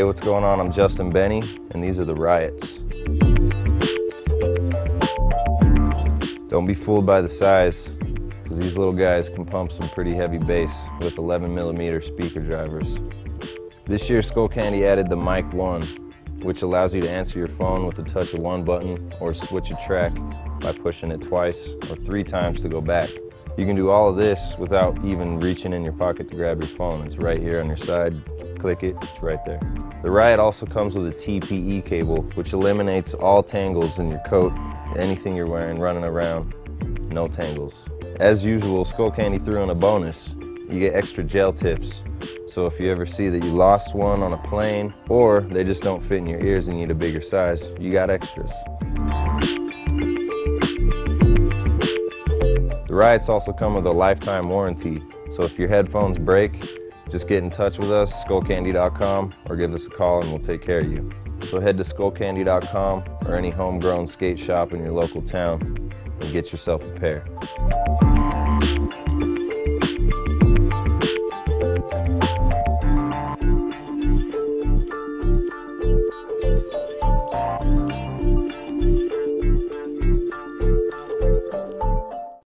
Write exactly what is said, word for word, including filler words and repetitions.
what's going on? I'm Justin Benny, and these are the Riots. Don't be fooled by the size, because these little guys can pump some pretty heavy bass with eleven millimeter speaker drivers. This year, Skullcandy added the Mic one, which allows you to answer your phone with the touch of one button or switch a track by pushing it twice or three times to go back. You can do all of this without even reaching in your pocket to grab your phone. It's right here on your side. Click it, it's right there. The Riot also comes with a T P E cable, which eliminates all tangles in your coat, anything you're wearing, running around, no tangles. As usual, Skullcandy threw in a bonus. You get extra gel tips. So if you ever see that you lost one on a plane, or they just don't fit in your ears and you need a bigger size, you got extras. The Riots also come with a lifetime warranty. So if your headphones break, just get in touch with us, skullcandy dot com, or give us a call and we'll take care of you. So head to skullcandy dot com or any homegrown skate shop in your local town and get yourself a pair.